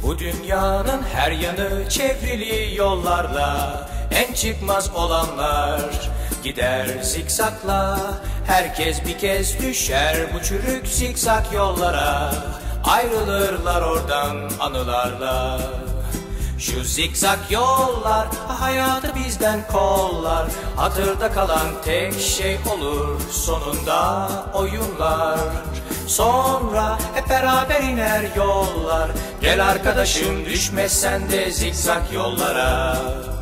Bu dünyanın her yanı çevrili yollarla, en çıkmaz olanlar gider zikzakla. Herkes bir kez düşer bu çürük zikzak yollara, ayrılırlar oradan anılarla. Şu zikzak yollar hayatı bizden kollar, hatırda kalan tek şey olur sonunda oyunlar. Sonra hep beraber iner yollar, gel arkadaşım düşme sen de zikzak yollara.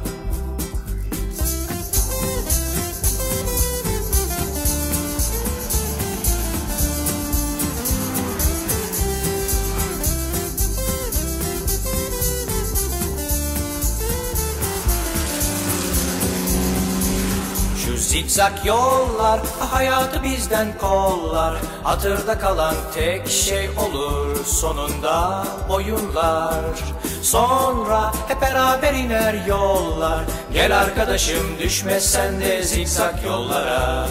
Zikzak yollar hayatı bizden kollar, hatırda kalan tek şey olur sonunda oyunlar. Sonra hep beraber iner yollar, gel arkadaşım düşme sen de zikzak yollara.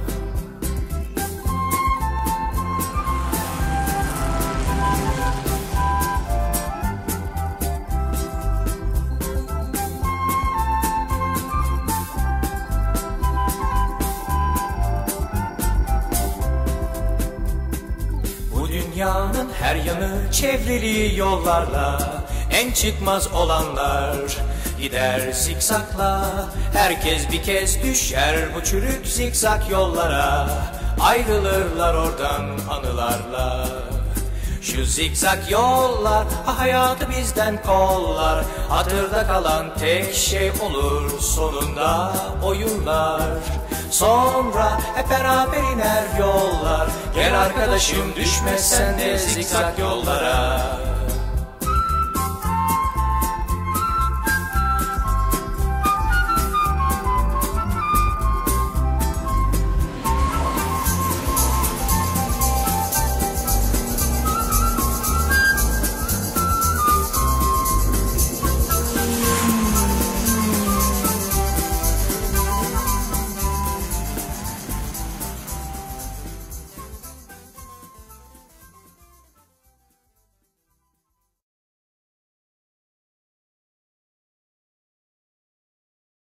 Dünyanın her yanı çevrili yollarla, en çıkmaz olanlar gider zikzakla. Herkes bir kez düşer bu çürük zikzak yollara, ayrılırlar oradan anılarla. Şu zikzak yollar hayatı bizden kollar, hatırda kalan tek şey olur sonunda oyunlar. Sonra hep beraber iner yollar, gel arkadaşım düşme sen de zikzak yollara.